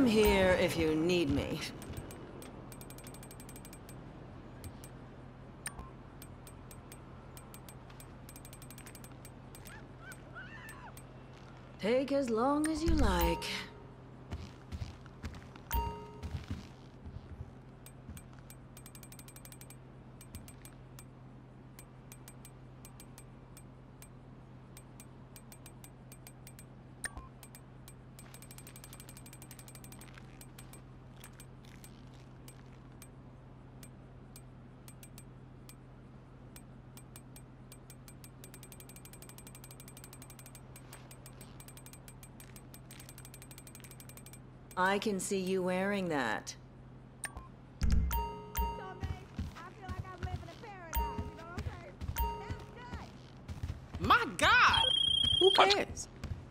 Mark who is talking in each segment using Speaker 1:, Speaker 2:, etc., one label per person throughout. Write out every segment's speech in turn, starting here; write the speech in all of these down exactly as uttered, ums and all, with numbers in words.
Speaker 1: I'm here if you need me. Take as long as you like. I can see you wearing that.
Speaker 2: My God! Who cares?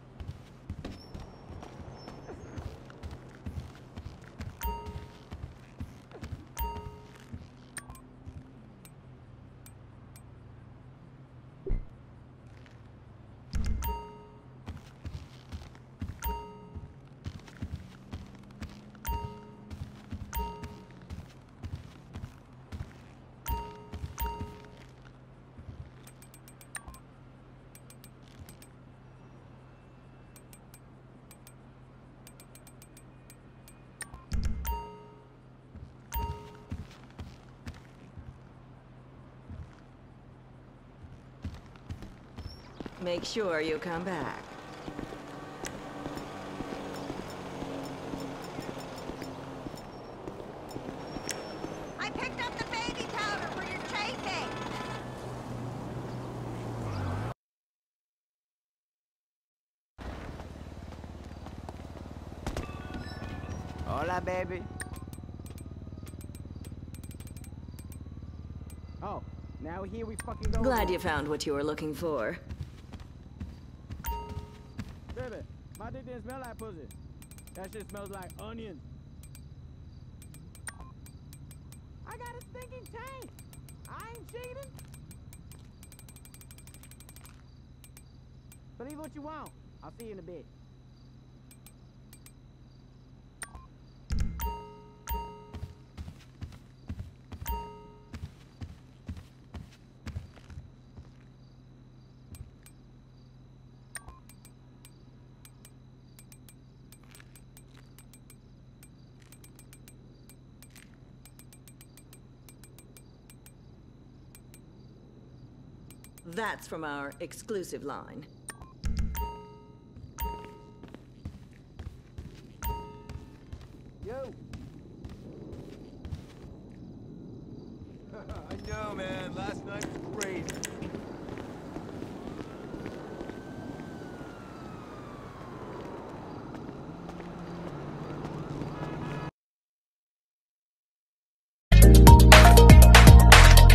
Speaker 1: Make sure you come back.
Speaker 3: I picked up the baby powder for your chafing.
Speaker 4: Hola, baby. Oh, now here we fucking go.
Speaker 1: Glad you found what you were looking for.
Speaker 4: Baby, my dick didn't smell like pussy. That shit smells like onion. I got a stinking tank. I ain't cheating. Believe what you want. I'll see you in a bit.
Speaker 1: That's from our exclusive line.
Speaker 4: Yo.
Speaker 5: I know, man. Last night was crazy.